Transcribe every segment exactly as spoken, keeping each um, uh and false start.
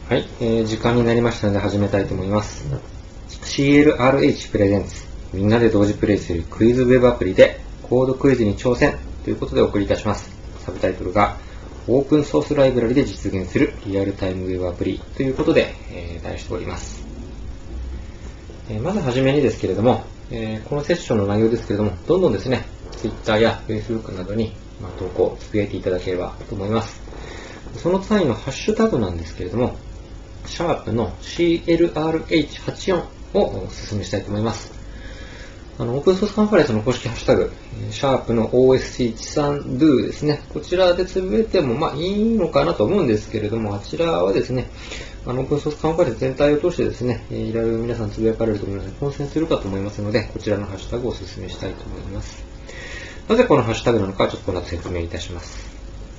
はい、えー、時間になりましたので始めたいと思います。シーエルアールエイチ プレゼンツ、みんなで同時プレイするクイズウェブアプリでコードクイズに挑戦ということでお送りいたします。サブタイトルがオープンソースライブラリで実現するリアルタイムウェブアプリということで、えー、題しております。えー、まずはじめにですけれども、えー、このセッションの内容ですけれども、どんどんですね、Twitter や Facebook などに、まあ、投稿、つぶやいていただければと思います。その際のハッシュタグなんですけれども、シャープの シーエルアールエイチはちじゅうよん をお勧めしたいと思います。あの、オープンソースカンファレンスの公式ハッシュタグ、シャープの オーエスシーいちさんドゥ ですね。こちらでつぶやいてもまあいいのかなと思うんですけれども、あちらはですね、あの、オープンソースカンファレンス全体を通してですね、いろいろ皆さんつぶやかれると思いますので、混戦するかと思いますので、こちらのハッシュタグをお勧めしたいと思います。なぜこのハッシュタグなのか、ちょっとこの後説明いたします。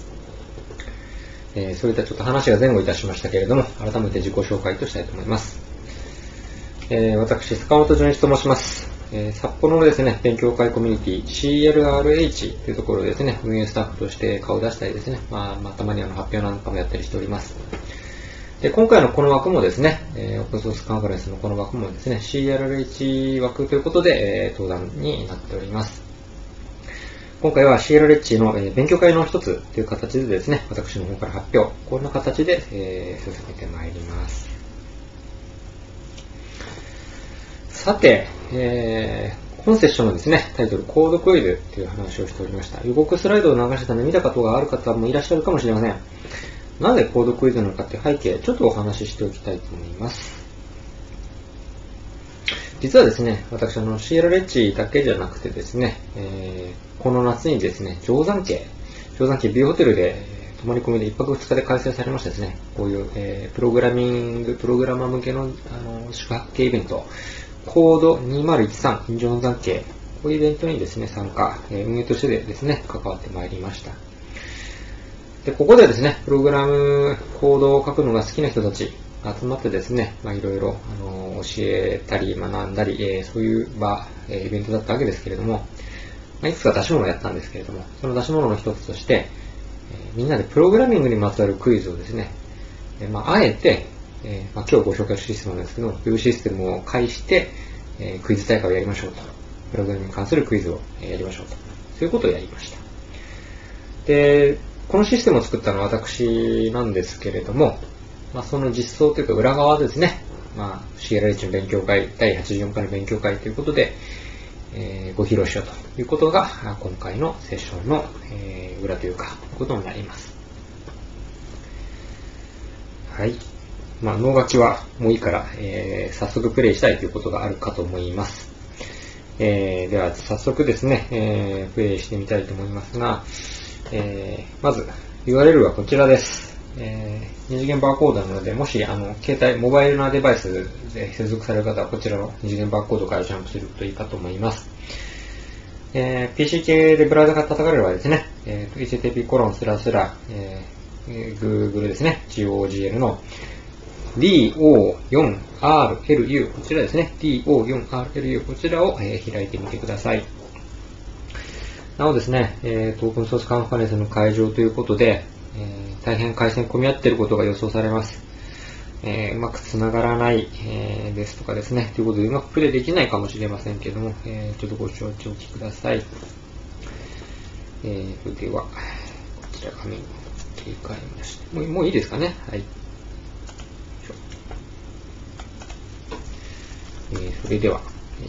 えー、そういったちょっと話が前後いたしましたけれども、改めて自己紹介としたいと思います。えー、私、坂本純一と申します。えー、札幌のですね、勉強会コミュニティ シーエルアールエイチ というところですね、運営スタッフとして顔を出したりですね、まあ、まあ、たまにあの発表なんかもやったりしております。で、今回のこの枠もですね、えー、オープンソースカンファレンスのこの枠もですね、シーエルアールエイチ 枠ということで、えー、登壇になっております。今回は シーエルアールエイチ の勉強会の一つという形でですね、私の方から発表、こんな形で、えー、進めてまいります。さて、えー、本セッションのですね、タイトル、コードクイズという話をしておりました。予告スライドを流したので見たことがある方もいらっしゃるかもしれません。なぜコードクイズなのかという背景、ちょっとお話ししておきたいと思います。実はですね、私あの シーエルアールエイチ だけじゃなくてですね、えー、この夏にですね、定山渓、定山渓ビューホテルで泊まり込みでいっぱくふつかで開催されましたですね、こういう、えー、プログラミング、プログラマー向けの、あの宿泊系イベント、コードにせんじゅうさん定山渓、こういうイベントにですね、参加、えー、運営としてですね、関わってまいりました。で、ここでですね、プログラム、コードを書くのが好きな人たち、集まってですね、まあ、いろいろ、あの、教えたり、学んだり、えー、そういう場、えー、イベントだったわけですけれども、まあ、いくつか出し物をやったんですけれども、その出し物の一つとして、えー、みんなでプログラミングにまつわるクイズをですね、えー、まあ、あえて、えーまあ、今日ご紹介するシステムなんですけど、ウェブシステムを介して、えー、クイズ大会をやりましょうと。プログラミングに関するクイズをやりましょうと。そういうことをやりました。で、このシステムを作ったのは私なんですけれども、まあ、その実装というか裏側ですね、まあ、シーエルアールエイチ の勉強会、だいはちじゅうよんかいの勉強会ということで、えー、ご披露しようということが、今回のセッションの、えー、裏というか、ことになります。はい。まあ、脳書きはもういいから、えー、早速プレイしたいということがあるかと思います。えー、では、早速ですね、えー、プレイしてみたいと思いますが、えー、まず ユーアールエル はこちらです。えー、二次元バーコードなので、もしあの携帯、モバイルなデバイスで接続される方はこちらの二次元バーコードからジャンプするといいかと思います。えー、ピーシー 系でブラウザが叩かれる場合ですね、えー、エイチティーティーピーコロンスラスラ、えー、Google ですね、ゴーグル の ディーオーフォーアールエルユー、こちらですね、ディーオーフォーアールエルユー、こちらを、えー、開いてみてください。なおですね、えー、オープンソースカンファレンスの会場ということで、えー、大変回線混み合っていることが予想されます。えー、うまくつながらない、えー、ですとかですね、ということでうまくプレイできないかもしれませんけれども、えー、ちょっとご承知おきください。えー、では、こちら画面に切り替えまして、もう、もういいですかね。はい。えー、それでは、え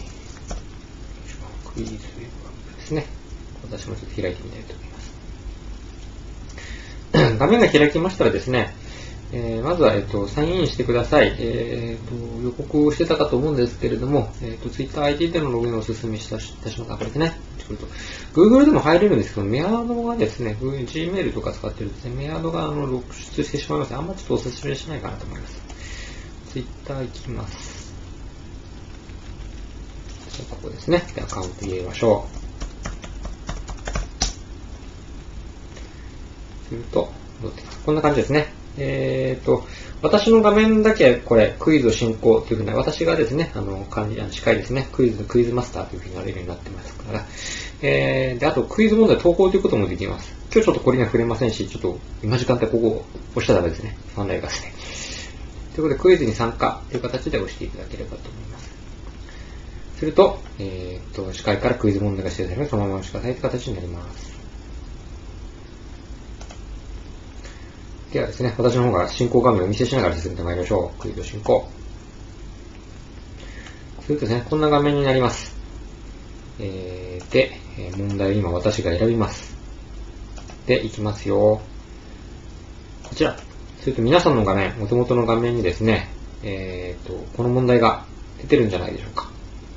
ー、クイズウェブアップですね。私もちょっと開いてみたいと思います。画面が開きましたらですね、えー、まずは、えっと、サインインしてください。えー、と予告をしてたかと思うんですけれども、えー、と Twitter アイディー でのログインをお勧めしたしました。これですね。Google でも入れるんですけど、メアドがですね、Gmail とか使ってるとですね、メアドがあの露出してしまいますので、あんまちょっとお勧めしないかなと思います。Twitter 行きます。ここですね。で、アカウント入れましょう。すると、こんな感じですね。えっと、私の画面だけこれ、クイズを進行というふうに、私がですね、あの、管理、司会ですね、クイズ、クイズマスターというふうになれるようになってますから、えー、で、あと、クイズ問題投稿ということもできます。今日ちょっとこれには触れませんし、ちょっと、今時間帯ここを押したらダメですね。ファンライがですね。 ということで、クイズに参加という形で押していただければと思います。すると、えー、っと、司会からクイズ問題が指定されるので、そのまま押してくださいという形になります。ではですね、私の方が進行画面をお見せしながら進めてまいりましょう。クイズ進行。するとですね、こんな画面になります。えー、で、問題を今私が選びます。で、いきますよ。こちら。すると皆さんの画面、元々の画面にですね、えーと、この問題が出てるんじゃないでしょうか。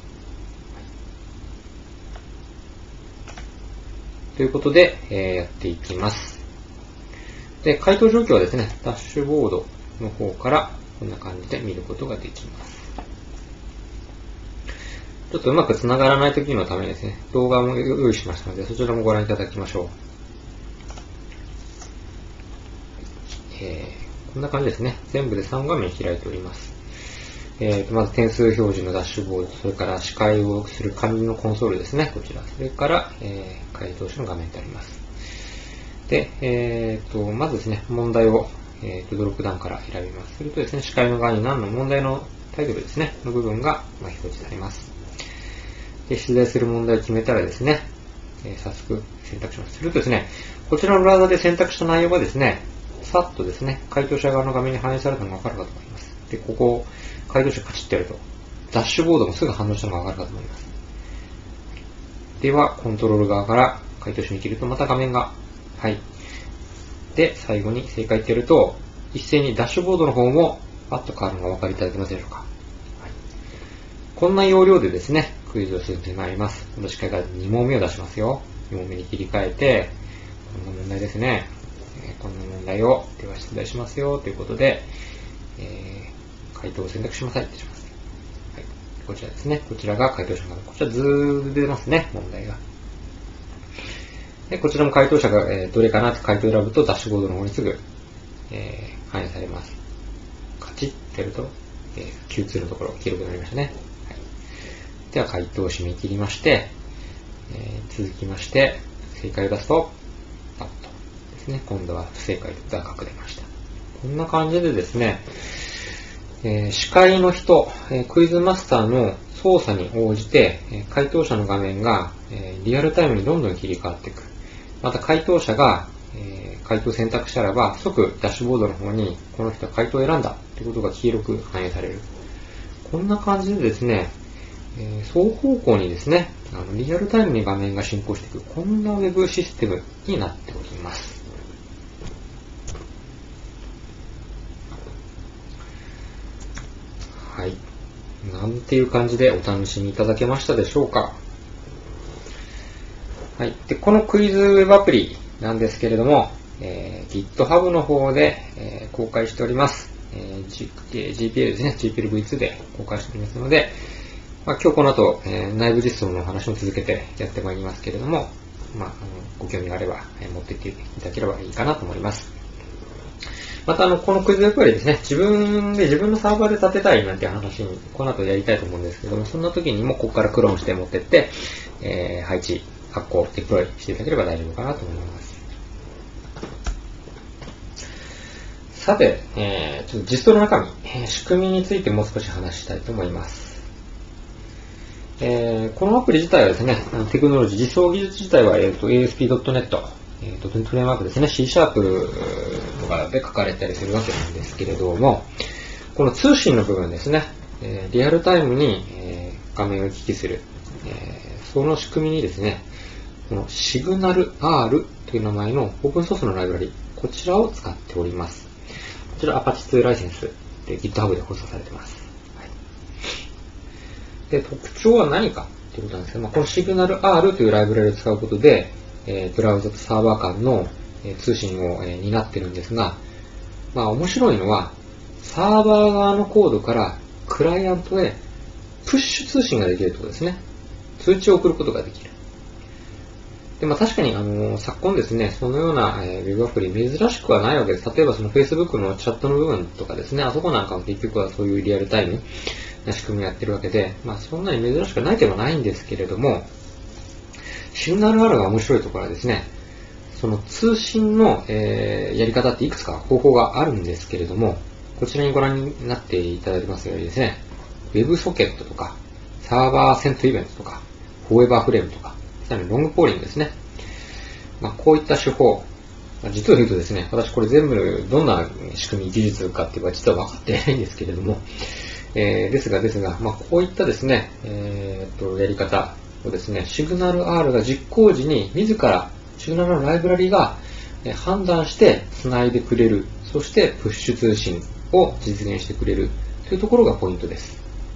ということで、えー、やっていきます。で、回答状況はですね、ダッシュボードの方からこんな感じで見ることができます。ちょっとうまく繋がらない時のためにですね、動画も用意しましたので、そちらもご覧いただきましょう。えー、こんな感じですね。全部でさん画面開いております。えー、まず点数表示のダッシュボード、それから司会をする紙のコンソールですね、こちら。それから、えー、回答者の画面とあります。で、えー、とまずですね、問題を、えー、とドロップダウンから選びます。するとですね、司会の側に何の問題のタイトルですね、の部分が、まあ、表示されます。で、出題する問題を決めたらですね、えー、早速選択します。するとですね、こちらのブラウザで選択した内容がですね、さっとですね、回答者側の画面に反映されたのがわかるかと思います。で、ここを回答者カチッとやると、ダッシュボードもすぐ反応したのがわかるかと思います。では、コントロール側から回答者に切ると、また画面が、はい。で、最後に正解ってやると、一斉にダッシュボードの方もパッと変わるのがお分かりいただけますでしょうか。はい、こんな要領でですね、クイズを進めてまいります。今度司会からに問目を出しますよ。に問目に切り替えて、こんな問題ですね。えー、こんな問題をでは出題しますよということで、えー、回答を選択しなさいってします。はい、こちらですね。こちらが回答者のこちらずーっと出ますね、問題が。で、こちらも回答者が、えー、どれかなって回答を選ぶとダッシュボードの方にすぐ、えー、反映されます。カチッてやると、えー、キューツー のところ記録になりましたね。はい、では回答を締め切りまして、えー、続きまして正解を出すと、パッとですね、今度は不正解ということが隠れました。こんな感じでですね、えー、司会の人、えー、クイズマスターの操作に応じて、えー、回答者の画面が、えー、リアルタイムにどんどん切り替わっていく。また回答者が、えー、回答を選択したらば、即ダッシュボードの方にこの人は回答を選んだということが黄色く反映される。こんな感じでですね、えー、双方向にですね、あのリアルタイムに画面が進行していく、こんなウェブシステムになっております。はい。なんていう感じでお楽しみいただけましたでしょうか。はい。で、このクイズウェブアプリなんですけれども、えー、GitHub の方で、えー、公開しております。えー、G えー、ジーピーエル ですね。ジーピーエルブイツー で公開しておりますので、まあ、今日この後、えー、内部実装の話も続けてやってまいりますけれども、まあ、あのご興味があれば、えー、持っていっていただければいいかなと思います。また、あの、このクイズウェブアプリですね、自分で自分のサーバーで立てたいなんて話に、この後やりたいと思うんですけども、そんな時にもここからクローンして持ってって、えー、配置、発行、デプロイしていただければ大丈夫かなと思います。さて、えー、ちょっと実装の中身、えー、仕組みについてもう少し話したいと思います。えー、このアプリ自体はですね、テクノロジー、実装技術自体は、えーと、エーエスピードットネット、えー、ドットネットフレームワークですね、C シャープとかで書かれたりするわけなんですけれども、この通信の部分ですね、えー、リアルタイムに、えー、画面を行き来する、えー、その仕組みにですね、このシグナル R という名前のオープンソースのライブラリ、こちらを使っております。こちら アパッチツー ライセンスで GitHub で保存されています。はい、で、特徴は何かということなんですけど、まあ、このシグナル R というライブラリを使うことで、えー、ブラウザとサーバー間の、えー、通信を、えー、担っているんですが、まあ面白いのは、サーバー側のコードからクライアントへプッシュ通信ができるということですね。通知を送ることができる。で、まあ確かに、あのー、昨今ですね、そのような、えー、ウェブアプリ珍しくはないわけです。例えばその Facebook のチャットの部分とかですね、あそこなんかも結局はそういうリアルタイムな仕組みをやってるわけで、まあそんなに珍しくないではないんですけれども、シグナル R が面白いところはですね、その通信の、えー、やり方っていくつか方法があるんですけれども、 こちらにご覧になっていただいてますようにですね、WebSocket とか、サーバーセントイベントとか、フォーエバーフレームとか、さらにロングポーリングですね。まあ、こういった手法、実を言うとですね、私これ全部どんな仕組み、技術かっていうのは実は分かってないんですけれども、えー、ですがですが、まあ、こういったですね、えー、とやり方をですね、シグナル R が実行時に自らシグナルのライブラリが判断して繋いでくれる、そしてプッシュ通信を実現してくれるというところがポイントです。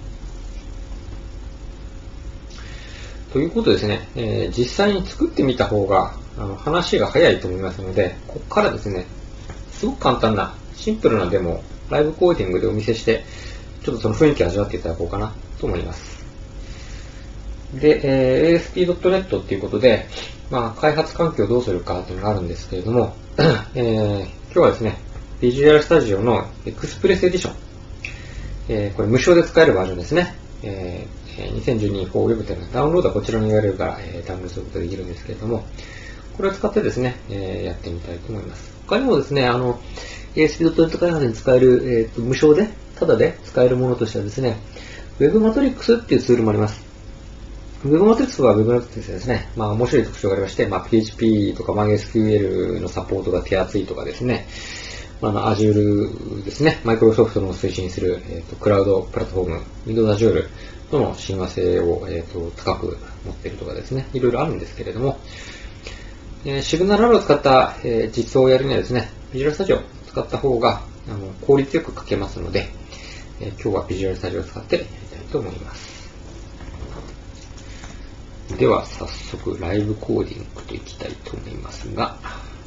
ということですね、えー、実際に作ってみた方があの話が早いと思いますので、ここからですね、すごく簡単なシンプルなデモをライブコーディングでお見せして、ちょっとその雰囲気を味わっていただこうかなと思います。で、えー、エーエスピードットネット っていうことで、まあ、開発環境をどうするかというのがあるんですけれども、えー、今日はですね、Visual Studio の Express Edition、えー、これ無償で使えるバージョンですね。えー、にせんじゅうに フォー Web というのはダウンロードはこちらの ユーアールエル から、えー、ダウンロードすることができるんですけれども、これを使ってですね、えー、やってみたいと思います。他にもですね、あの、エーエスピードットネット 開発に使える、えーと、無償で、ただで使えるものとしてはですね、WebMatrix っていうツールもあります。WebMatrix は WebMatrix ですね、まあ面白い特徴がありまして、まあ ピーエイチピー とか MySQL のサポートが手厚いとかですね、あの Azure ですね、Microsoft の推進する、えーと、クラウドプラットフォーム、Windows Azure との親和性を、えーと、高く持っているとかですね、いろいろあるんですけれども、えー、シグナル R を使った、えー、実装をやるにはですね、Visual Studio を使った方があの効率よく書けますので、えー、今日は Visual Studio を使ってやりたいと思います。では早速ライブコーディングといきたいと思いますが、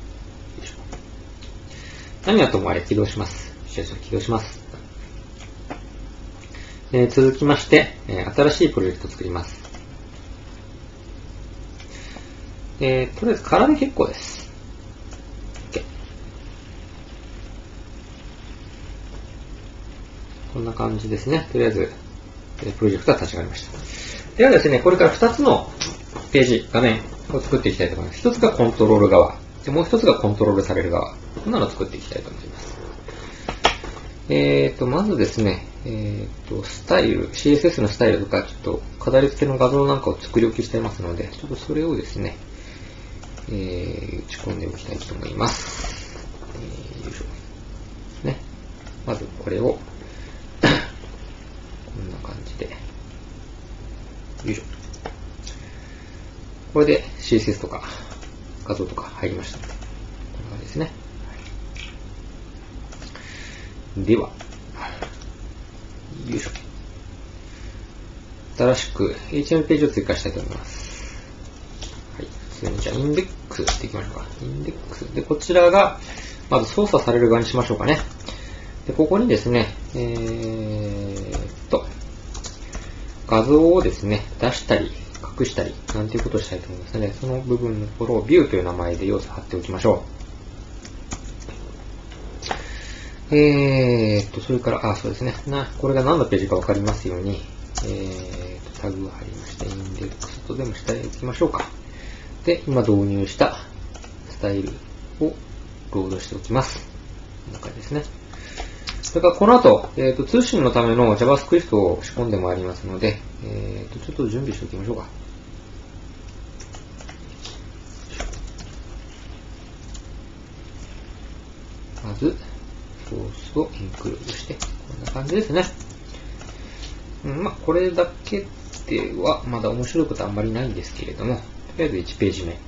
何はともあれ起動します。起動します。えー、続きまして、えー、新しいプロジェクトを作ります。えー、とりあえず空で結構です。OK。こんな感じですね。とりあえず、えー、プロジェクトは立ち上がりました。ではですね、これからふたつのページ、画面を作っていきたいと思います。ひとつがコントロール側、でもうひとつがコントロールされる側。こんなのを作っていきたいと思います。えーと、まずですね、えーと、スタイル、シーエスエス のスタイルとか、ちょっと飾り付けの画像なんかを作り置きしていますので、ちょっとそれをですね、えー、打ち込んでおきたいと思います。えー、よいしょ。ね。まずこれを、こんな感じで、よいしょ。これで シーエスエス とか画像とか入りましたので、こんな感じですね。では、よいしょ。新しく エイチティーエムエル ページを追加したいと思います。はい。それにじゃあインデックスっていきましょうか。インデックス。で、こちらが、まず操作される側にしましょうかね。で、ここにですね、えーっと、画像をですね、出したり、隠したり、なんていうことをしたいと思いますので、その部分のところを View という名前で要素を貼っておきましょう。えーっと、それから、あ、そうですね。な、これが何のページかわかりますように、えーっと、タグを貼りまして、インデックスとでもしておきましょうか。で、今導入したスタイルをロードしておきます。こんな感じですね。それからこの後、えーと、通信のための JavaScript を仕込んでまいりますので、えーと、ちょっと準備しておきましょうか。まず、ソースをインクルードして、こんな感じですね。うん、まあ、これだけではまだ面白いことはあんまりないんですけれども、とりあえずいちページ目。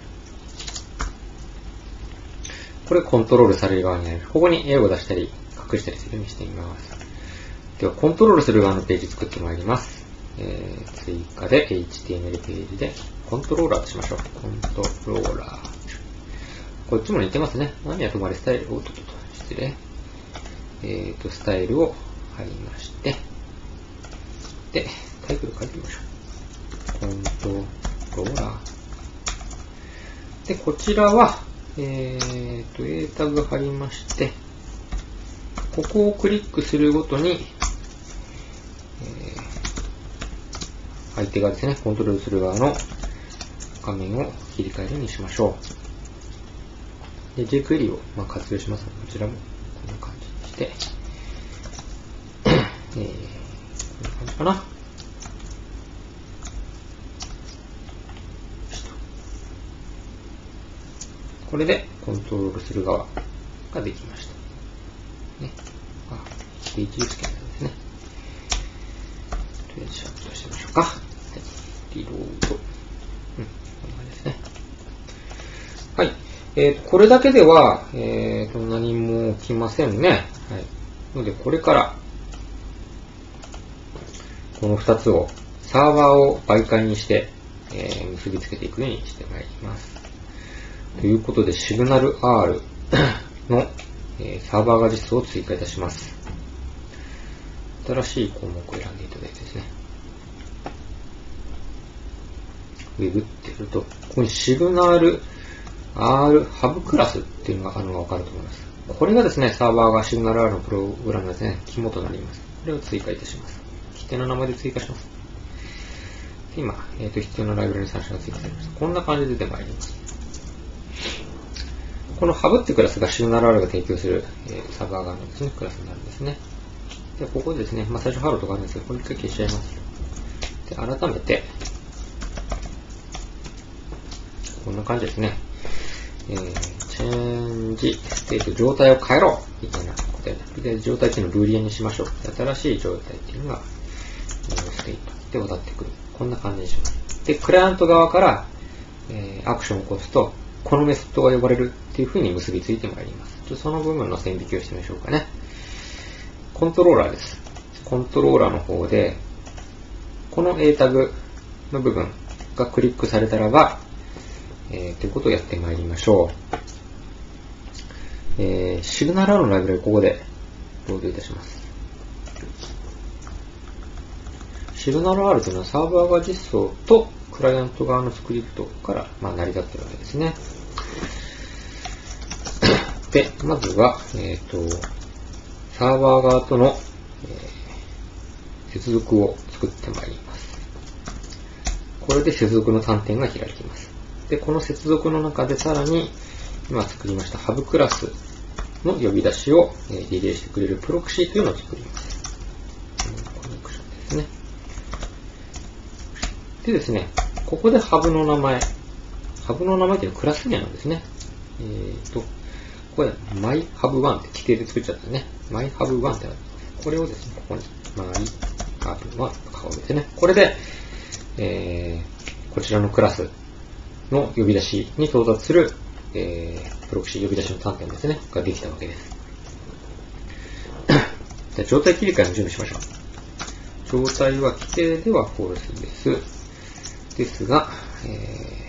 これコントロールされる側になります。ここに絵を出したり、隠したりするようにしてみます。では、コントロールする側のページ作ってまいります。えー、追加で エイチティーエムエル ページでコントローラーとしましょう。コントローラー。こっちも似てますね。何やともあれスタイル、おっとっと、失礼。えーと、スタイルを貼りまして、で、タイトル書いてみましょう。コントローラー。で、こちらは、えーと、A タグ貼りまして、ここをクリックするごとに、えー、相手がですね、コントロールする側の画面を切り替えるようにしましょう。で、jQuery をまあ活用しますので、こちらもこんな感じにして、 えー、こんな感じかな。これでコントロールする側ができました。ね。あ、H 実験ですね。とりあえずシャットしてみましょうか。はい。リロード。うん、こんな感じですね。はい。えーと、これだけでは、えーと、何も起きませんね。はい。ので、これから、このふたつを、サーバーを媒介にして、えー、結びつけていくようにしてまいります。ということで、シグナル R の、えー、サーバーが実装を追加いたします。新しい項目を選んでいただいてですね。Web ってやると、ここにシグナル R ハブクラスっていうのがあるのがわかると思います。これがですね、サーバーがシグナル R のプログラムですね、肝となります。これを追加いたします。規定の名前で追加します。で今、えーと、必要なライブラリ参照が追加されました。こんな感じで出てまいります。このハブってクラスがシグナル R が提供する、えー、サーバー側のですね、クラスになるんですね。で、ここでですね、まあ、最初ハローとかあるんですけど、これ一回消しちゃいます。で、改めて、こんな感じですね。えー、チェンジステート、状態を変えろみたいなことで、で状態っていうのをブーリアンにしましょう。新しい状態っていうのが、えー、ステートで渡ってくる。こんな感じにします。で、クライアント側から、えー、アクションを起こすと、このメソッドが呼ばれるっていう風に結びついてまいります。ちょっとその部分の線引きをしてみましょうかね。コントローラーです。コントローラーの方で、この A タグの部分がクリックされたらば、えー、ということをやってまいりましょう。えー、シグナル R のライブラリをここでロードいたします。シグナル R というのはサーバー側実装とクライアント側のスクリプトから、まあ、成り立っているわけですね。で、まずは、えっと、サーバー側との、えー、接続を作ってまいります。これで接続の端点が開きます。で、この接続の中でさらに、今作りましたハブクラスの呼び出しを、えー、リレーしてくれるプロクシーというのを作ります。コネクションですね。でですね、ここでハブの名前、ハブの名前というのはクラス名なんですね。えっと、これ マイハブワン って規定で作っちゃったね。マイハブワン ってなってます。これをですね、ここに マイハブワン と書くですね。これで、えー、こちらのクラスの呼び出しに到達する、えー、プロクシー呼び出しの端点ですね、ができたわけです。じゃあ状態切り替えの準備しましょう。状態は規定ではフォルスです。ですが、え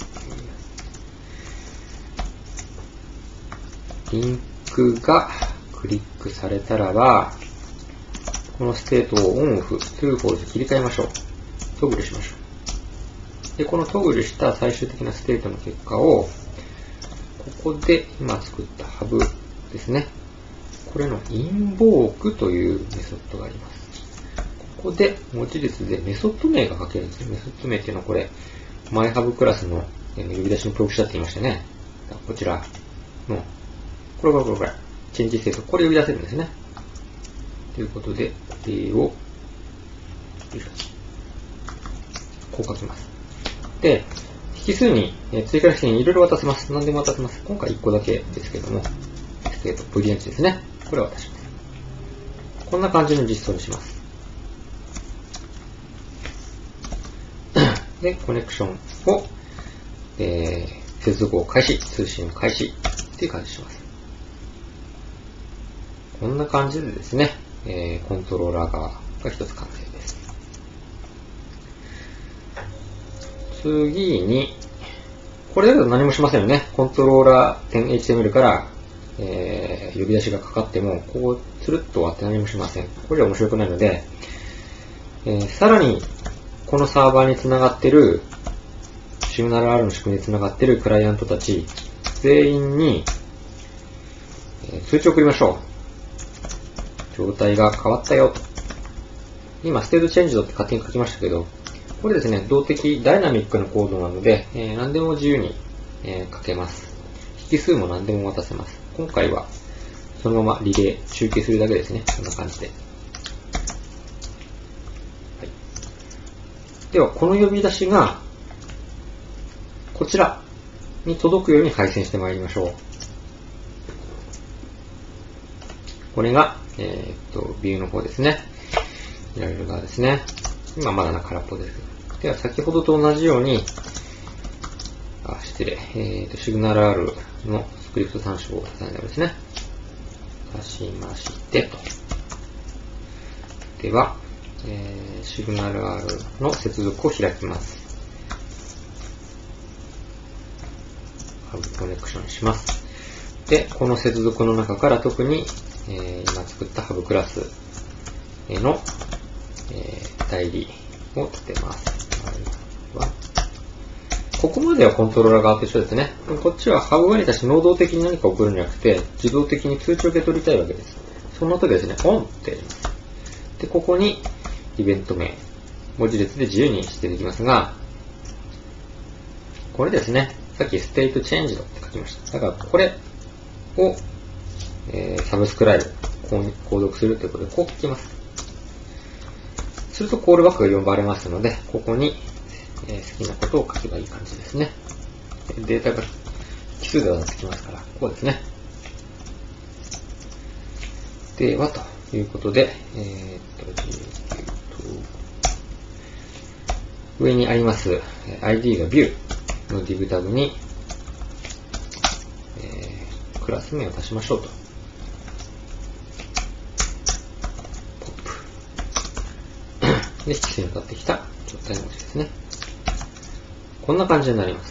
ー、リンクがクリックされたらば、このステートをオンオフ、トゥーフォルス切り替えましょう。トグルしましょう。で、このトグルした最終的なステートの結果を、ここで今作ったハブですね。これのインボークというメソッドがあります。ここで文字列でメソッド名が書けるんですね。メソッド名っていうのはこれ、マイハブクラスの呼び出しのプロクシーだって言いましたね。こちらの、これこれこれこれ、チェンジステート、これ呼び出せるんですね。ということで、これを、こう書きます。で、引数に、追加式にいろいろ渡せます。何でも渡せます。今回いっこだけですけども、ステート、ブリエンチですね。これを渡します。こんな感じの実装にします。で、コネクションを、えー、接続を開始、通信を開始っていう感じにします。こんな感じでですね、えー、コントローラー側が一つ完成です。次に、これだと何もしませんよね。コントローラー .エイチティーエムエル から、えー、呼び出しがかかっても、こう、つるっと終わって何もしません。これは面白くないので、えー、さらに、このサーバーにつながっている、シグナル R の仕組みにつながっているクライアントたち、全員に、えー、通知を送りましょう。状態が変わったよと。今、ステートチェンジドって勝手に書きましたけど、これですね、動的、ダイナミックなコードなので、えー、何でも自由に、えー、書けます。引数も何でも渡せます。今回は、そのままリレー、集計するだけですね。こんな感じで。 では、この呼び出しが、こちらに届くように配線してまいりましょう。これが、えー、っと、ビューの方ですね。見られる側ですね。今まだ空っぽです。では、先ほどと同じように、あ、失礼。えー、と、シグナル R のスクリプト参照を重ねるですね。出しまして、と。では、えー、シグナル R の接続を開きます。ハブコネクションします。で、この接続の中から特に、えー、今作ったハブクラスの、えー、代理を立てます。ここまではコントローラー側と一緒ですね。こっちはハブ側に対して能動的に何か送るんじゃなくて、自動的に通知を受け取りたいわけです。その後ですね、オンってやります。で、ここにイベント名、文字列で自由にしてできますが、これですね、さっきステートチェンジドって書きました。だからこれを、えー、サブスクライブ、購読するということで、こう書きます。するとコールバックが呼ばれますので、ここに、えー、好きなことを書けばいい感じですね。データが奇数で渡ってきますから、こうですね。では、ということで、えー、っと、上にあります アイディー が View の div タブに、えー、クラス名を出しましょうと。ポップ。で、奇数に渡ってきた状態の文字ですね。こんな感じになります。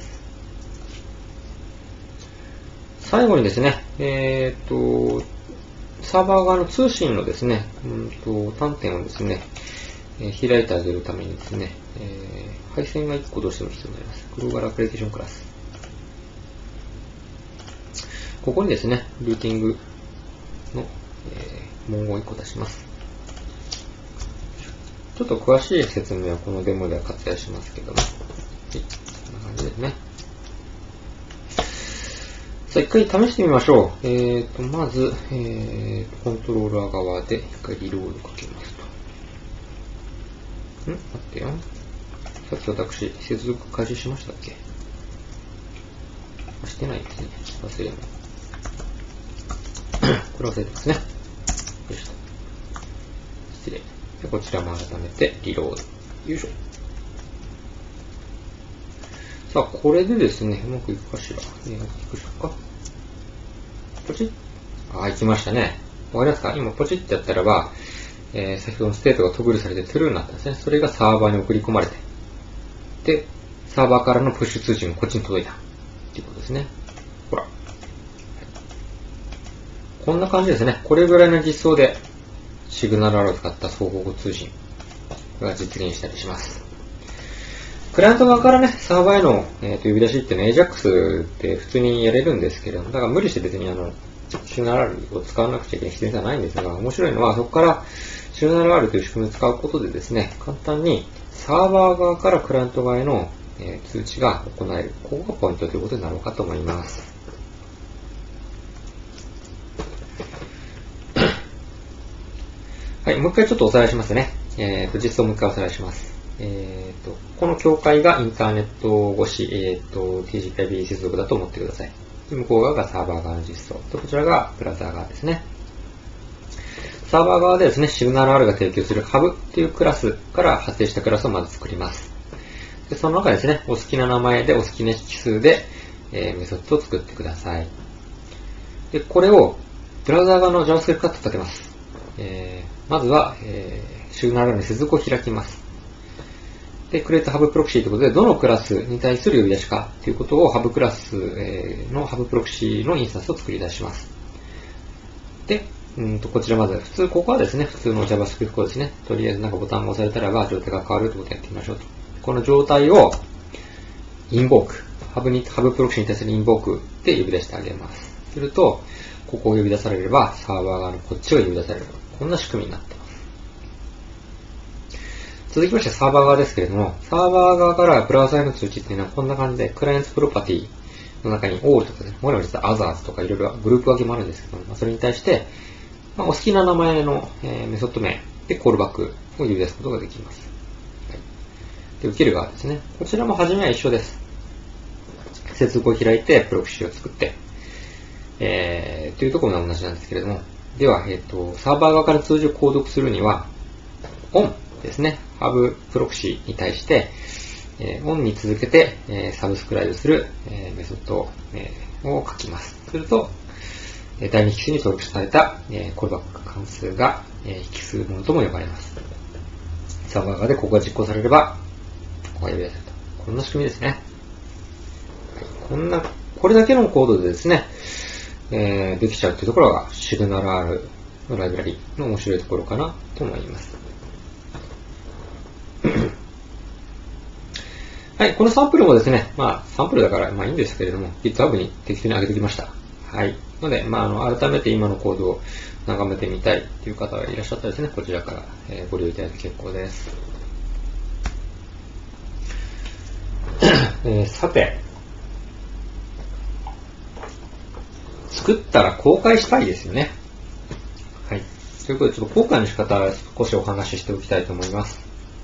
最後にですね、えー、っと、サーバー側の通信のですね、うんと端点をですね、えー、開いてあげるためにですね、えー、配線がいっこどうしても必要になります。グローバルアプリケーションクラス。ここにですね、ルーティングの、えー、文言をいっこ出します。ちょっと詳しい説明はこのデモでは割愛しますけども、はい、こんな感じですね。さあ、一回試してみましょう。えーと、まず、えーと、コントローラー側で一回リロードかけますと。ん待ってよ。さっき私、接続開始しましたっけ？してないですね。忘れない。これ忘れてますね。よいしょ。失礼。でこちらも改めてリロード。よいしょ。さあ、これでですね、うまくいくかしら。えー、いくでしょうか。ポチッ。あ、いきましたね。わかりますか？今、ポチッってやったらば、えー、先ほどのステートがトグルされてトゥルーになったんですね。それがサーバーに送り込まれて、で、サーバーからのプッシュ通知がこっちに届いた。っていうことですね。ほら。こんな感じですね。これぐらいの実装で、シグナル R を使った双方向通信が実現したりします。クライアント側からね、サーバーへの、えー、と呼び出しっていうのは エージャックス って普通にやれるんですけれども、だから無理して別にあの、シグナル R を使わなくちゃいけない必要じゃないんですが、面白いのはそこからシグナル R という仕組みを使うことでですね、簡単にサーバー側からクライアント側への、えー、通知が行える。ここがポイントということになろうかと思います。はい、もう一回ちょっとおさらいしますね。えっと、実装をもう一回おさらいします。えっと、この境界がインターネット越し、えっと、ティージーピーアイピー 接続だと思ってください。で向こう側がサーバー側の実装。とこちらがブラウザー側ですね。サーバー側でですね、シグナル R が提供する Hub っていうクラスから派生したクラスをまず作ります。でその中ですね、お好きな名前でお好きな引数で、えー、メソッドを作ってください。で、これをブラウザー側の JavaScript から立てます。えー、まずは、えー、シグナル R の接続を開きます。で、create hub proxy ということで、どのクラスに対する呼び出しかということを hub クラスの hub proxy のインスタンスを作り出します。で、うんとこちらまず、普通、ここはですね、普通の JavaScript コードですね。とりあえずなんかボタンが押されたらば状態が変わるということをやってみましょうと。この状態を invoke、hub に、hub proxy に対する invoke で呼び出してあげます。すると、ここを呼び出されれば、サーバー側のこっちが呼び出される。こんな仕組みになっています。続きましてサーバー側ですけれども、サーバー側からブラウザへの通知っていうのはこんな感じで、クライアントプロパティの中に all とかですね、もちろん実は others とかいろいろグループ分けもあるんですけども、まあ、それに対して、まあ、お好きな名前の、えー、メソッド名でコールバックを呼び出すことができます。はい、 で、受ける側ですね。こちらも初めは一緒です。接続を開いて、プロキシを作って、えー、というところが同じなんですけれども、では、えっと、サーバー側から通常購読するには、オンですね。ハブプロキシに対して、えー、オンに続けて、えー、サブスクライブする、えー、メソッド、えー、を書きます。すると、第二引数に登録された、えー、コールバック関数が、えー、引数ものとも呼ばれます。サーバー側でここが実行されれば、ここが呼び出せると。こんな仕組みですね。はい、こんな、これだけのコードでですね、えー、できちゃうというところが、シグナル R のライブラリの面白いところかなと思います。はい、このサンプルもですね、まあ、サンプルだから、まあいいんですけれども、GitHub に適当に上げておきました。はい。ので、まあ、あの、改めて今のコードを眺めてみたいという方がいらっしゃったらですね、こちらから、えー、ご利用いただいて結構です。えー、さて、作ったら公開したいですよね。はい。ということで、ちょっと公開の仕方を少しお話ししておきたいと思います。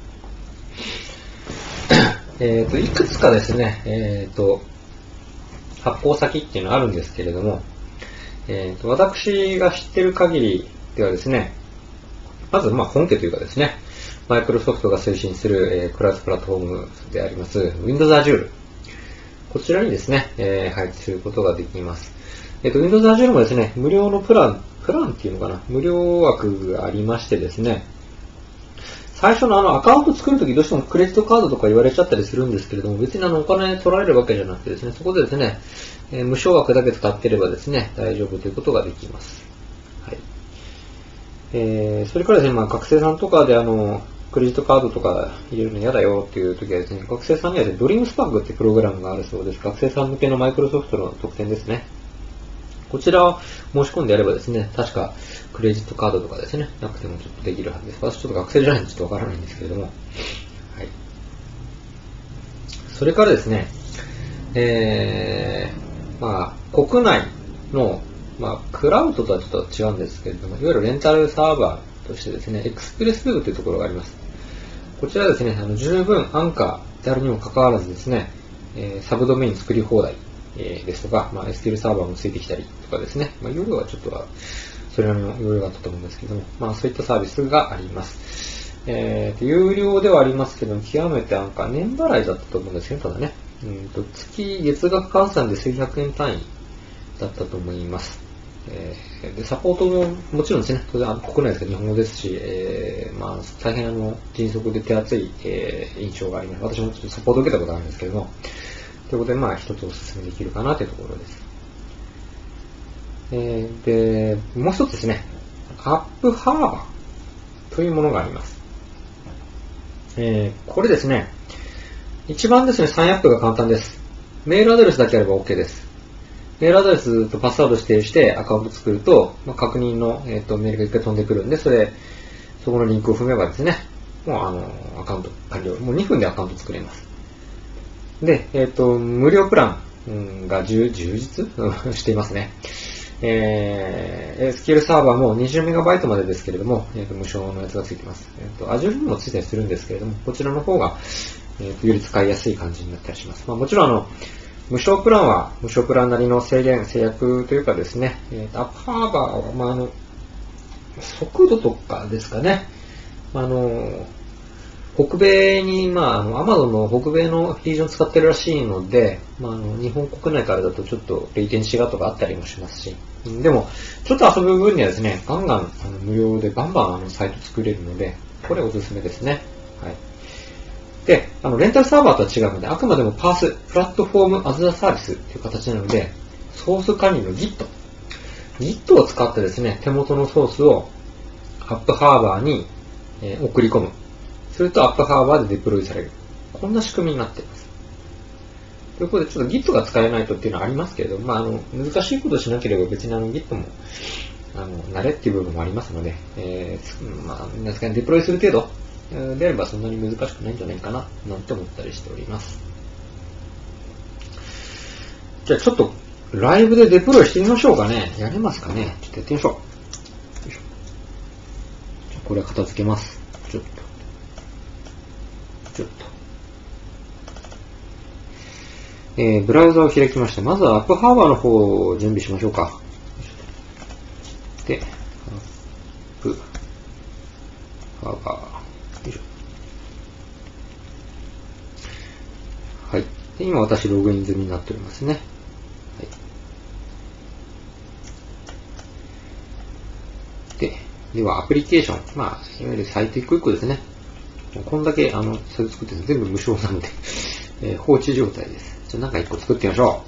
えっと、いくつかですね、えっと、発行先っていうのはあるんですけれども、えっと、私が知っている限りではですね、まず、まあ、本家というかですね、マイクロソフトが推進する、えー、クラウドプラットフォームであります、Windows Azure。こちらにですね、えー、配置することができます。えっと、Windows Azure もですね、無料のプラン、プランっていうのかな、無料枠がありましてですね、最初のあのアカウント作るときどうしてもクレジットカードとか言われちゃったりするんですけれども、別にあのお金取られるわけじゃなくてですね、そこでですね、えー、無償枠だけ使っていればですね、大丈夫ということができます。はい。えー、それからですね、まあ学生さんとかであの、クレジットカードとか入れるの嫌だよっていうときはですね、学生さんにはですね、ドリームスパックってプログラムがあるそうです。学生さん向けのマイクロソフトの特典ですね。こちらを申し込んでやればですね、確かクレジットカードとかですね、なくてもちょっとできるはずです。私ちょっと学生じゃないんでちょっとわからないんですけれども。はい。それからですね、えー、まあ、国内の、まあ、クラウドとはちょっと違うんですけれども、いわゆるレンタルサーバーとしてですね、エクスプレスウェブというところがあります。こちらですね、あの十分安価であるにもかかわらずですね、えー、サブドメイン作り放題、えー、ですとか、まあ、エスキューエル サーバーもついてきたりとかですね、まあ、容量はちょっとは、それなりの容量があったと思うんですけども、まあ、そういったサービスがあります。えー、有料ではありますけども、極めて安価、年払いだったと思うんですけど、ただね、うんと月、月額換算で数百円単位だったと思います。えー、でサポートももちろんですね、当然国内ですけど日本語ですし、えーまあ、大変あの迅速で手厚い、えー、印象があります。私もちょっとサポートを受けたことがあるんですけども、ということで、まあ、一つお勧めできるかなというところです。えー、で、もう一つですね、アップハーバーというものがあります。えー、これですね、一番ですね、サインアップが簡単です。メールアドレスだけあれば OK です。メールアドレスとパスワード指定してアカウント作ると、まあ、確認の、えー、とメールが一回飛んでくるんで、それ、そこのリンクを踏めばですね、もうあの、アカウント完了。もうにふんでアカウント作れます。で、えっ、ー、と、無料プランが充実していますね。えー、エスキューエル サーバーも にじゅうメガバイト までですけれども、えー、と無償のやつがついています。えっ、ー、と、Azure にもついたりするんですけれども、こちらの方が、えー、とより使いやすい感じになったりします。まあ、もちろんあの、無償プランは無償プランなりの制限、制約というかですね、えー、アップハーバーは、まあ、あの、速度とかですかね、あの、北米に、まあ、あの、アマゾンの北米のリージョン使ってるらしいので、まあ、あの、日本国内からだとちょっとレイテンシーがとかあったりもしますし、でも、ちょっと遊ぶ分にはですね、ガンガン、あの無料でバンバンあのサイト作れるので、これおすすめですね。はい。で、あの、レンタルサーバーとは違うので、あくまでもパース、プラットフォームアズアサービスという形なので、ソース管理の Git。Git を使ってですね、手元のソースをアップハーバーに、えー、送り込む。するとアップハーバーでデプロイされる。こんな仕組みになっています。ということで、ちょっと Git が使えないとっていうのはありますけれども、まあ、あの、難しいことをしなければ別にあの Git も、あの、慣れっていう部分もありますので、えー、まあ、なんですかね、デプロイする程度であればそんなに難しくないんじゃないかな、なんて思ったりしております。じゃあちょっと、ライブでデプロイしてみましょうかね。やれますかね。ちょっとやってみましょう。よいしょ。じゃあこれは片付けます。ちょっと。ちょっと。 えー、ブラウザを開きまして、まずはアップハーバーの方を準備しましょうか。で、アップハーバー。よいしょ。はい。で、今私ログイン済みになっておりますね。はい。で、ではアプリケーション。まあ、いわゆるサイト一個一個ですね。こんだけ、あの、サイト作って全部無償なんで、えー、放置状態です。じゃあなんか一個作ってみましょ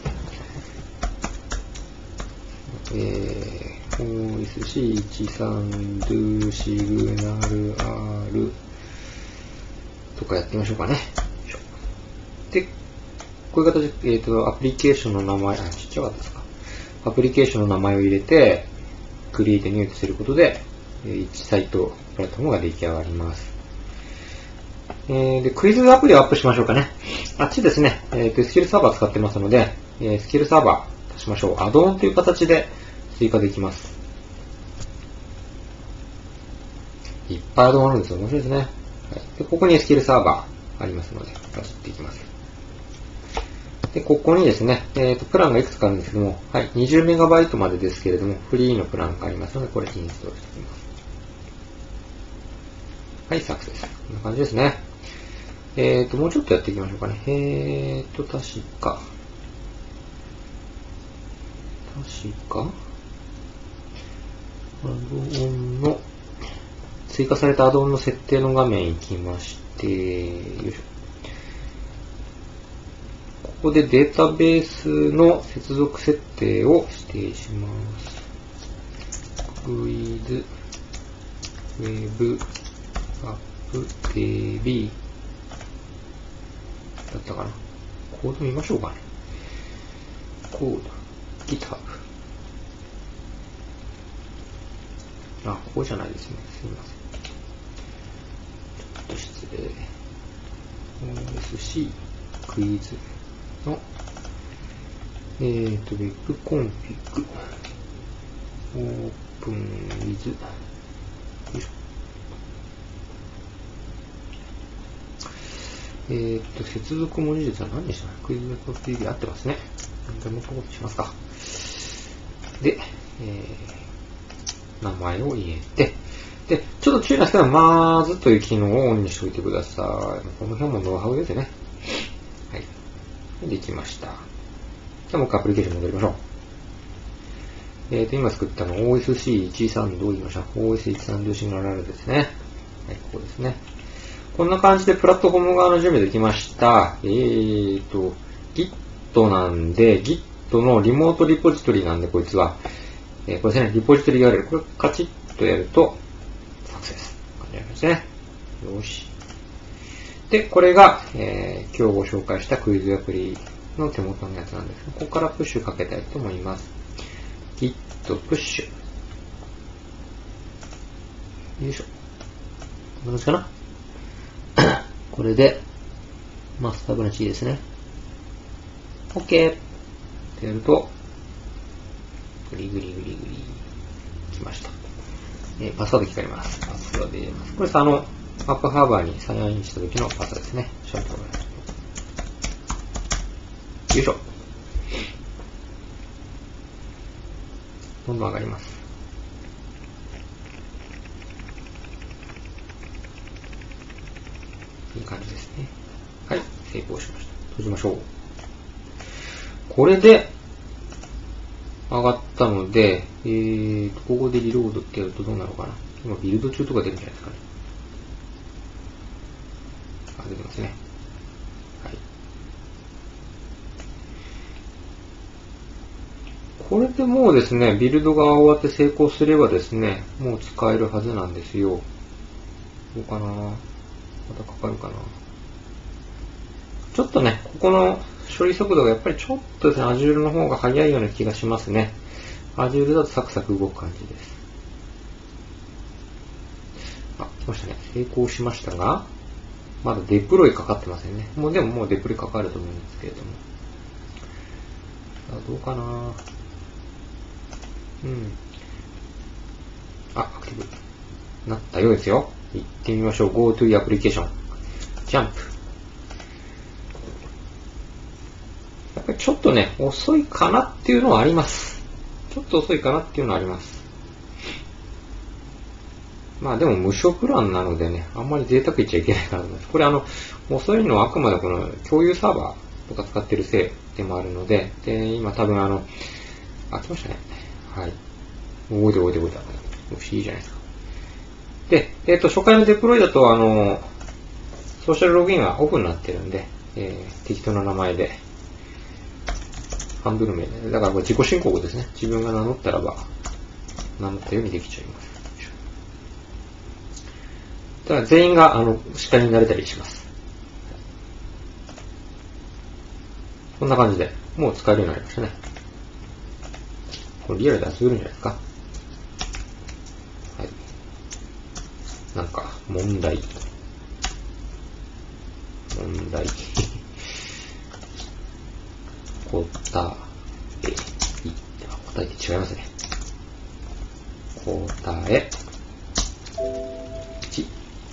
う。えー、オーエスシーいちさん do シグナル R とかやってみましょうかね。で、こういう形で、えっと、アプリケーションの名前、あ、ちっちゃかったですか。アプリケーションの名前を入れて、クリエイトニューとすることで、いちサイト、プラットフォームが出来上がります。えー、で、クイズアプリをアップしましょうかね。あっちですね、えっと、エスキューエル サーバー使ってますので、エスキューエル サーバー足しましょう。アドオンという形で追加できます。いっぱいアドオンあるんですよ。面白いですね。はい、で、ここに エスキューエル サーバーありますので、出していきます。で、ここにですね、えっと、プランがいくつかあるんですけども、はい、にじゅうメガバイトまでですけれども、フリーのプランがありますので、これインストールしておきます。はい、サクセス。こんな感じですね。えっと、もうちょっとやっていきましょうかね。えっと、確か、確か、アドオンの、追加されたアドオンの設定の画面行きまして、よいしょ。ここでデータベースの接続設定を指定します。クイズ、ウェブ、アップ、デービー、だったかな。コード見ましょうかね。コード、GitHub。あ、ここじゃないですね。すみません。ちょっと失礼。オーエスシー、クイズの、えーと、Web コンフィグ、オープン with、よいしょ。えーと、接続文字列は何でしたか？クイズコピーで合ってますね。何でもコピーしますか。で、えー、名前を入れて、で、ちょっと注意なんですけど、まずという機能をオンにしておいてください。この辺もノウハウですね。はい。できました。じゃあもう一回アプリケーション戻りましょう。えーと、今作ったの オーエスシーいちさん どう言いました？ オーエスいちさん do シグナル R ですね。はい、ここですね。こんな感じでプラットフォーム側の準備できました。えーと、Git なんで、Git のリモートリポジトリなんで、こいつは。えー、これですね、リポジトリ ユーアールエル。これカチッとやると、サクセス。これやりますね。よし。で、これが、えー、今日ご紹介したクイズアプリの手元のやつなんです。ここからプッシュかけたいと思います。Git プッシュ。よいしょ。こんな感じかな。これで、マスターブランチいいですね。OK! ってやると、グリグリグリグリ、来ました。えー、パスワード聞かれます。パスワード入れます。これさ、あの、アップハーバーにサインインした時のパスワードですね。シャープよいしょ。どんどん上がります。いい感じですね。はい、成功しました。閉じましょう。これで上がったので、えーと、ここでリロードってやるとどうなるのかな。今ビルド中とか出るんじゃないですかね。あ、出てますね。はい。これでもうですね、ビルドが終わって成功すればですね、もう使えるはずなんですよ。どうかな。またかかるかな。ちょっとね、ここの処理速度がやっぱりちょっとですね、Azure の方が早いような気がしますね。Azure だとサクサク動く感じです。あ、来ましたね。成功しましたが、まだデプロイかかってませんね。もうでももうデプロイかかると思うんですけれども。さあ、どうかな。うん。あ、アクティブ。なったようですよ。行ってみましょう。Go to Application。ジャンプ。 ちょっとね、遅いかなっていうのはあります。ちょっと遅いかなっていうのはあります。まあでも無償プランなのでね、あんまり贅沢言っちゃいけないかなと思います。これあの、遅いのはあくまでこの共有サーバーとか使ってるせいでもあるので、で、今多分あの、あ、来ましたね。はい。動いて動いて動いた。よし、いいじゃないですか。で、えっと、初回のデプロイだとあの、ソーシャルログインはオフになってるんで、えー、適当な名前で、ハンドル名で、だからこれ自己申告ですね。自分が名乗ったらば、名乗ったようにできちゃいます。だから全員があの下になれたりします。こんな感じで、もう使えるようになりましたね。これリアルで遊べるんじゃないですか。はい。なんか、問題。問題。答え、いって答えって違いますね。答え、いち。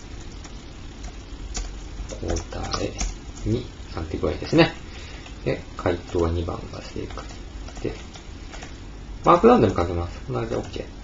答え、に、さんって具合ですね。で、回答はにばんが正解。で、マークダウンでも書けます。こんな感じで OK。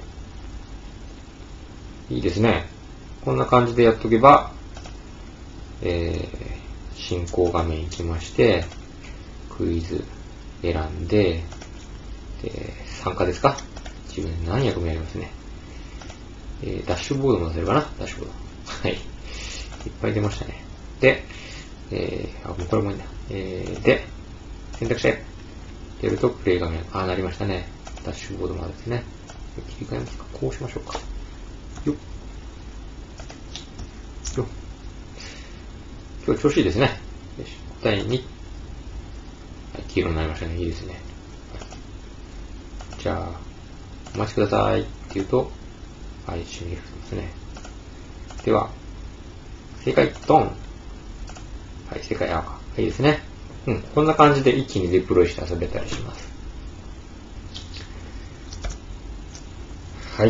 いいですね。こんな感じでやっとけば、えー、進行画面行きまして、クイズ選んで、で、参加ですか？自分何役もやりますね。えー、ダッシュボードも出せるかな？ダッシュボード。はい。いっぱい出ましたね。で、えー、あ、もうこれもいいんだ。えー、で、選択してやるとプレイ画面、ああ、なりましたね。ダッシュボードまでですね。切り替えますか？こうしましょうか。よっ。よっ。今日調子いいですね。よし。答えに。はい、黄色になりましたね。いいですね。はい、じゃあ、お待ちくださいって言うと、はい、シミュレーションですね。では、正解、ドン。はい、正解、赤。いいですね。うん、こんな感じで一気にデプロイして遊べたりします。はい。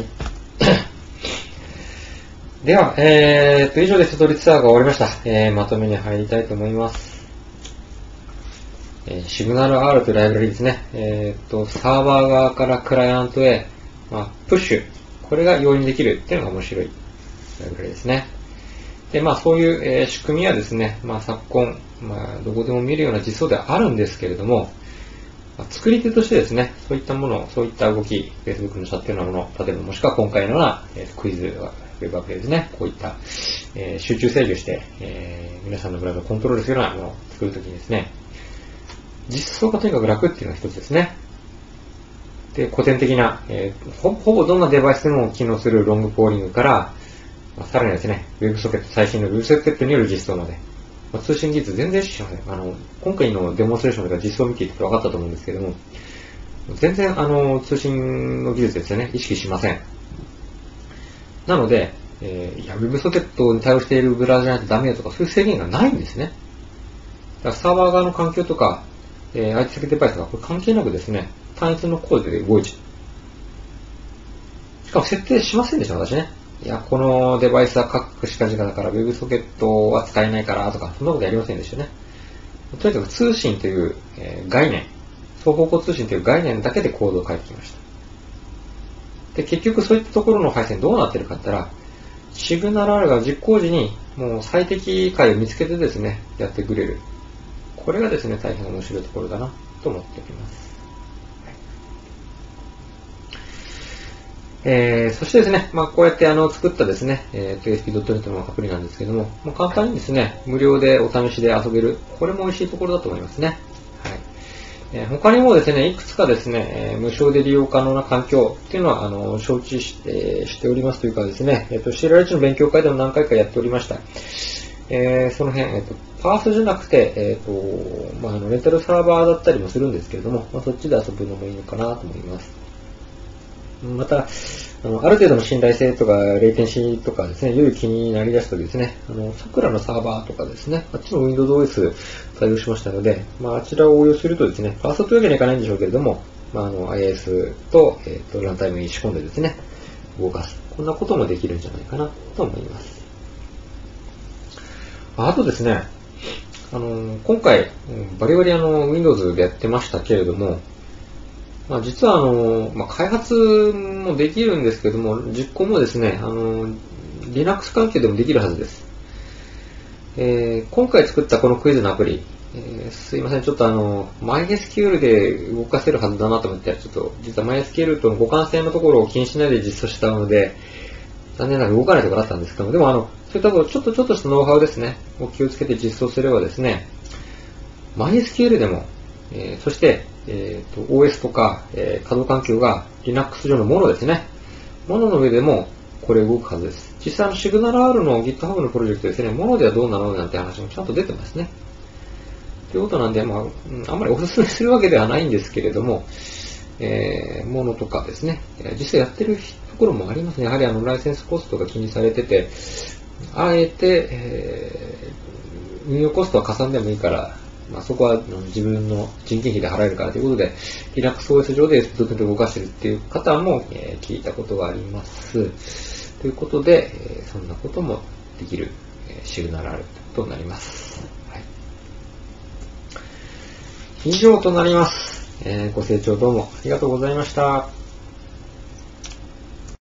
では、えーと、以上で一通りツアーが終わりました。えー、まとめに入りたいと思います。えー、シグナル R というライブラリですね。えーと、サーバー側からクライアントへ、まあ、プッシュ。これが容易にできるっていうのが面白いライブラリですね。で、まあ、そういう、えー、仕組みはですね、まあ、昨今、まあ、どこでも見るような実装ではあるんですけれども、まあ、作り手としてですね、そういったもの、そういった動き、Facebook のチャットのようなもの、例えばもしくは今回のような、えー、クイズ、ウェブアプリですね、こういった、えー、集中制御して、えー、皆さんのブラウザをコントロールするようなものを作るときにですね、実装がとにかく楽っていうのが一つですね。で、古典的な、えー、ほ, ほぼどんなデバイスでも機能するロングポーリングから、まあ、さらにですね、WebSocket、最新の WebSocket による実装まで、まあ、通信技術全然意識しません。あの、今回のデモンストレーションとか実装を見ていて分かったと思うんですけども、全然あの、通信の技術ですよね、意識しません。なので、えー、いや、WebSocket に対応しているブラウザじゃないとダメよとか、そういう制限がないんですね。だからサーバー側の環境とか、えー、アイティー 先デバイスとか、これ関係なくですね、単一のコードで動いちゃう。しかも設定しませんでした、私ね。いや、このデバイスは各しかじかだから WebSocket は使えないからとか、そんなことやりませんでしたね。とにかく通信という、えー、概念、双方向通信という概念だけでコードを書いてきました。で、結局そういったところの配線どうなってるかって言ったら、シグナル R が実行時にもう最適解を見つけてですね、やってくれる。これがですね、大変面白いところだなと思っております。えー、そしてですね、まあ、こうやってあの作ったですね、えー、ピーエイチピードットネット のアプリなんですけども、まあ、簡単にですね、無料でお試しで遊べる。これも美味しいところだと思いますね。はい。えー、他にもですね、いくつかですね、えー、無償で利用可能な環境っていうのは、あの、承知して、しておりますというかですね、えっ、ー、と、シーエルアイエイチ の勉強会でも何回かやっておりました。えー、その辺、えっ、ー、と、パースじゃなくて、えっ、ー、と、まあ、あの、レンタルサーバーだったりもするんですけれども、まあ、そっちで遊ぶのもいいのかなと思います。また、あの、ある程度の信頼性とか、レイテンシーとかですね、良い気になりだすとですね、あの、桜のサーバーとかですね、あっちの Windows オーエス 対応しましたので、まあ、あちらを応用するとですね、パースというわけにはいかないんでしょうけれども、まあ、あの、アイエス と、えっ、ー、と、ランタイムに仕込んでですね、動かす。こんなこともできるんじゃないかなと思います。あとですね、 あの今回バリバリあの Windows でやってましたけれども、まあ、実はあの、まあ、開発もできるんですけども、実行もですね、あの Linux 環境でもできるはずです。えー、今回作ったこのクイズのアプリ、えー、すいません、ちょっとあの MySQL で動かせるはずだなと思って、ちょっと実は MySQL との互換性のところを気にしないで実装したので、残念ながら動かないところだったんですけども、でもあのそういったところちょっとちょっとしたノウハウですね、を気をつけて実装すればですね、MySQL でも、えー、そして、えー、と オーエス とか、えー、稼働環境が Linux 上のものですね。ものの上でもこれ動くはずです。実際の SignalR の GitHub のプロジェクトですね、ものではどうなのなんて話もちゃんと出てますね。ということなんで、まあ、あんまりお勧めするわけではないんですけれども、えー、ものとかですね、実際やってるところもありますね。やはりあのライセンスコストが気にされてて、あえて、えー、運用コストはかさんでもいいから、まあ、そこは自分の人件費で払えるからということで、Linux オーエス 上で エスピードットネット 動かしているっていう方も、えー、聞いたことがあります。ということで、えー、そんなこともできる、えー、シグナルあるとなります。はい、以上となります。えー、ご清聴どうもありがとうございました。